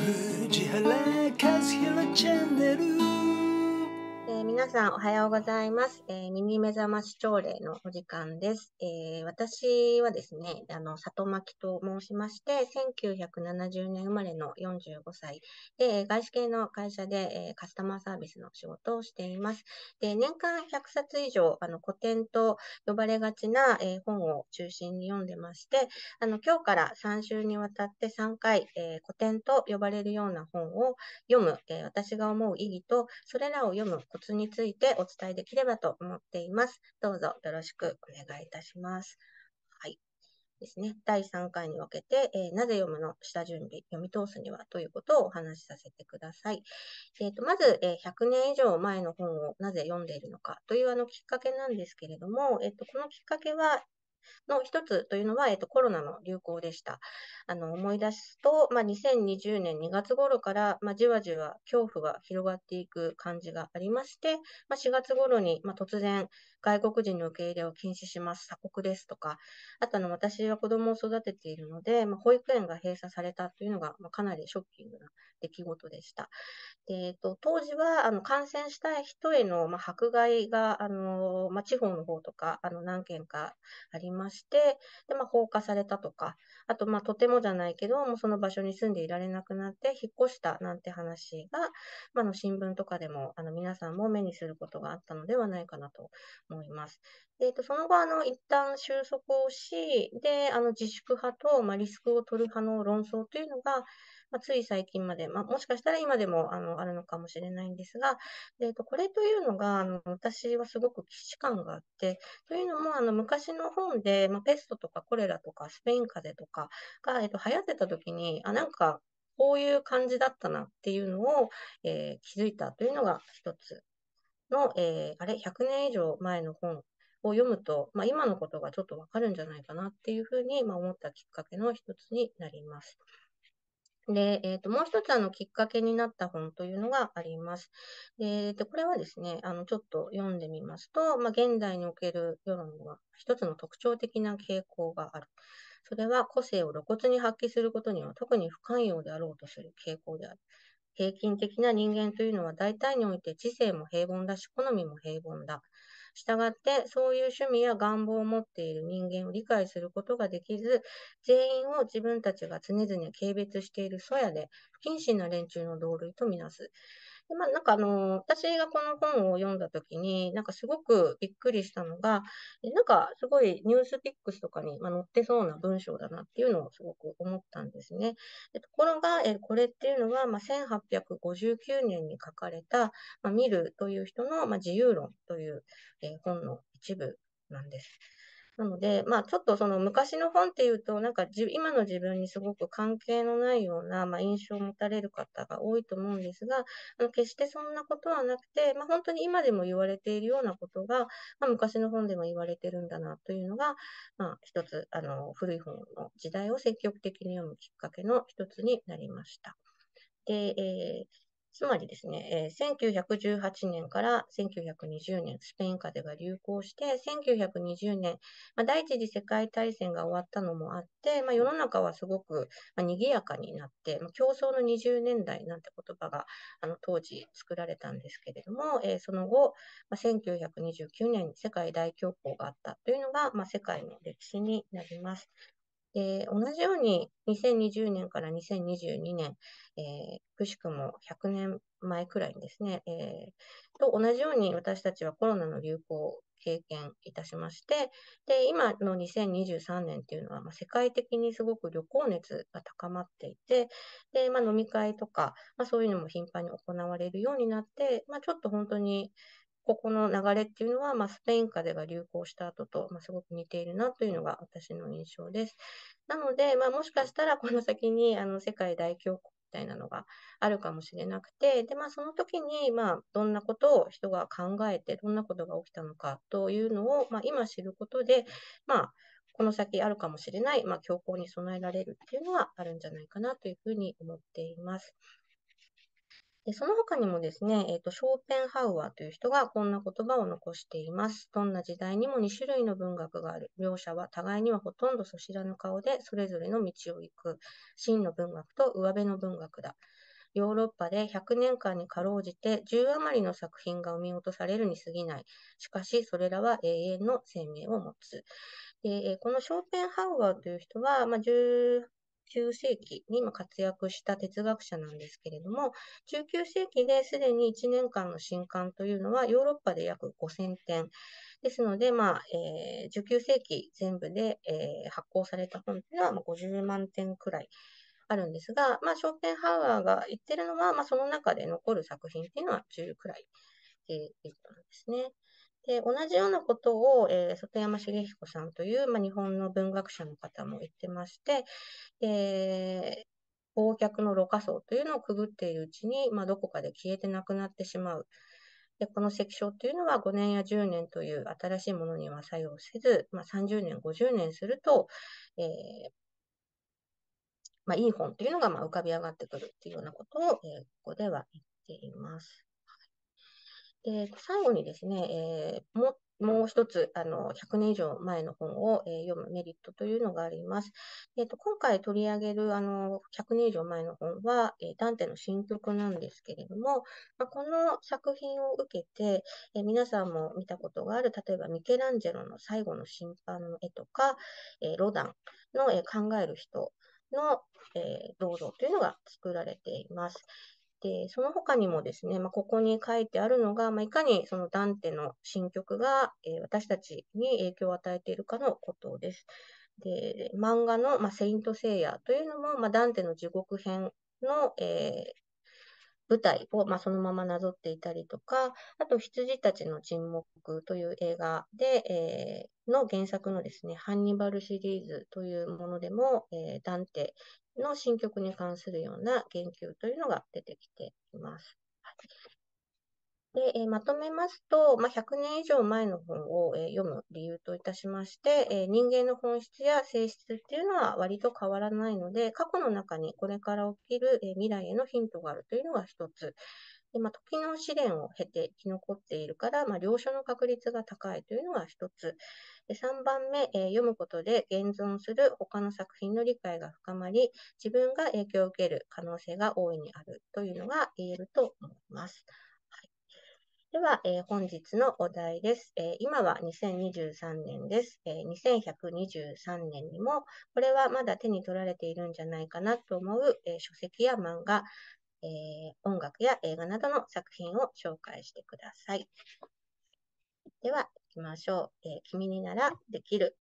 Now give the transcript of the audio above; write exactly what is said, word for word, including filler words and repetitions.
藤原和弘チャンネル。 えー皆さんおはようございます。えーミニ目覚まし朝礼のお時間です。えー私はですね、あの、里巻と申しまして、せんきゅうひゃくななじゅうねん生まれのよんじゅうごさいで、えー外資系の会社で、えーカスタマーサービスの仕事をしています。で、年間ひゃくさつ以上、あの、古典と呼ばれがちな、えー本を中心に読んでまして、あの、今日からさん週にわたってさんかい、えー古典と呼ばれるような本を読む、えー私が思う意義と、それらを読むコツについてお伝えできればと思っています。どうぞよろしくお願いいたします。はい。ですね。だいさんかいに分けて、えーなぜ読むの下準備、読み通すにはということをお話しさせてください。えーと、まず、えーひゃくねん以上前の本をなぜ読んでいるのかというあのきっかけなんですけれども、えーと、このきっかけは、の一つというのは、えっと、コロナの流行でした。あの、思い出すと、まあ、にせんにじゅうねんにがつ頃から、まあ、じわじわ恐怖が広がっていく感じがありまして、まあ、しがつ頃に、まあ、突然、外国人の受け入れを禁止します、鎖国ですとか、あとあの、私は子供を育てているので、まあ、保育園が閉鎖されたというのが、まあ、かなりショッキングな出来事でした。でえっと、当時はあの感染したい人への、まあ、迫害があの、まあ、地方の方とかあの何件かありまして、でまあ、放火されたとか、あと、まあ、とてもじゃないけど、もうその場所に住んでいられなくなって引っ越したなんて話が、まあ、の新聞とかでもあの皆さんも目にすることがあったのではないかなと思います。でえっと、その後あの、一旦収束をし、であの自粛派と、まあ、リスクを取る派の論争というのが、まあ、つい最近まで、まあ、もしかしたら今でもあのあるのかもしれないんですが、でえっと、これというのがあの私はすごく既視感があって、というのもあの昔の本で、まあ、ペストとかコレラとかスペイン風邪とかが、えっと、流行ってた時に、あ、なんかこういう感じだったなっていうのを、えー気づいたというのが一つの、えーあれ、ひゃくねん以上前の本を読むと、まあ、今のことがちょっとわかるんじゃないかなっていうふうに、まあ、思ったきっかけの一つになります。で、えっと、もう一つ、あの、きっかけになった本というのがあります。で、えっと、これはですね、あの、ちょっと読んでみますと、まあ、現代における世論には一つの特徴的な傾向がある。それは個性を露骨に発揮することには特に不寛容であろうとする傾向である。平均的な人間というのは大体において知性も平凡だし、好みも平凡だ。したがって、そういう趣味や願望を持っている人間を理解することができず、全員を自分たちが常々軽蔑している粗野で不謹慎な連中の同類とみなす。で、まあ、なんかあの、私がこの本を読んだときに、なんかすごくびっくりしたのが、えなんかすごいニュースピックスとかに、まあ、載ってそうな文章だなっていうのをすごく思ったんですね。でところが、えこれっていうのは、まあ、せんはっぴゃくごじゅうきゅうねんに書かれた、まあ、ミルという人の、まあ、自由論という、えー本の一部なんです。なので、まあ、ちょっとその昔の本っていうと、なんかじ今の自分にすごく関係のないような、まあ、印象を持たれる方が多いと思うんですが、あの決してそんなことはなくて、まあ、本当に今でも言われているようなことが、まあ、昔の本でも言われてるんだなというのが、まあ、一つあの古い本の時代を積極的に読むきっかけの一つになりました。で、えーつまりですね、えーせんきゅうひゃくじゅうはちねんからせんきゅうひゃくにじゅうねん、スペイン風邪が流行して、せんきゅうひゃくにじゅうねん、まあ、第一次世界大戦が終わったのもあって、まあ、世の中はすごく、まあ、賑やかになって、まあ、競争のにじゅうねんだいなんて言葉があの当時作られたんですけれども、えーその後、まあ、せんきゅうひゃくにじゅうきゅうねんに世界大恐慌があったというのが、まあ、世界の歴史になります。で、同じようににせんにじゅうねんからにせんにじゅうにねん、えー、くしくもひゃくねんまえくらいにですね、えー、と同じように私たちはコロナの流行を経験いたしまして、で、今のにせんにじゅうさんねんっていうのは、まあ、世界的にすごく旅行熱が高まっていて、で、まあ、飲み会とか、まあ、そういうのも頻繁に行われるようになって、まあ、ちょっと本当にここの流れっていうのは、まあ、スペイン風邪が流行した後と、まあ、すごく似ているなというのが私の印象です。なので、まあ、もしかしたらこの先にあの世界大恐慌みたいなのがあるかもしれなくて、で、まあ、その時に、まあ、どんなことを人が考えて、どんなことが起きたのかというのを、まあ、今知ることで、まあ、この先あるかもしれない、まあ、恐慌に備えられるっていうのはあるんじゃないかなというふうに思っています。 で、その他にもですね、えっと、ショーペンハウアーという人がこんな言葉を残しています。どんな時代にもに種類の文学がある。両者は互いにはほとんどそ知らぬ顔で、それぞれの道を行く。真の文学と上辺の文学だ。ヨーロッパでひゃくねんかんにかろうじてじゅう余りの作品が生み落とされるに過ぎない。しかし、それらは永遠の生命を持つ。で、このショーペンハウアーという人は、まあ、じゅうきゅう世紀に活躍した哲学者なんですけれども、じゅうきゅう世紀ですでにいちねんかんの新刊というのはヨーロッパで約ごせんてん。ですので、まあえー、じゅうきゅう世紀全部で、えー発行された本というのはまあごじゅうまんてんくらいあるんですが、まあ、ショーペンハウアーが言ってるのは、まあ、その中で残る作品っていうのはじゅうくらいっていうことなんですね。で、同じようなことを、えー、外山茂彦さんという、まあ、日本の文学者の方も言ってまして、えー忘却のろ過層というのをくぐっているうちに、まあ、どこかで消えてなくなってしまう。で、この石章というのはごねんやじゅうねんという新しいものには作用せず、まあ、さんじゅうねん、ごじゅうねんすると、えーまあ、いい本というのがまあ浮かび上がってくるというようなことを、えーここでは言っています。で、最後にですね、えーももう一つ、あの、ひゃくねん以上前の本を、えー読むメリットというのがあります。えーと、今回取り上げる、あの、ひゃくねん以上前の本は、えーダンテの新曲なんですけれども、まあ、この作品を受けて、えー皆さんも見たことがある、例えばミケランジェロの最後の審判の絵とか、えーロダンの、えー考える人の、えー銅像というのが作られています。で、その他にもですね、まあ、ここに書いてあるのが、まあ、いかにそのダンテの新曲が、えー私たちに影響を与えているかのことです。で、漫画の、まあ、セイント・セイヤというのも、まあ、ダンテの地獄編の、えー舞台を、まあ、そのままなぞっていたりとか、あと、羊たちの沈黙という映画で、えーの原作のですね、ハンニバルシリーズというものでも、えーダンテの新曲に関するような言及というのが出てきています。で、えーまとめますと、まあ、ひゃくねん以上前の本を、えー読む理由といたしまして、えー人間の本質や性質っていうのは割と変わらないので、過去の中にこれから起きる、えー未来へのヒントがあるというのが一つ。で、まあ、時の試練を経て生き残っているから、まあ、了承の確率が高いというのが一つ。で、さんばんめ、えー読むことで現存する他の作品の理解が深まり、自分が影響を受ける可能性が大いにあるというのが言えると思います。はい、では、えー本日のお題です。えー今はにせんにじゅうさんねんです。えーにせんひゃくにじゅうさんねんにも、これはまだ手に取られているんじゃないかなと思う、えー書籍や漫画、えー音楽や映画などの作品を紹介してください。では、行きましょう。えー君にならできる。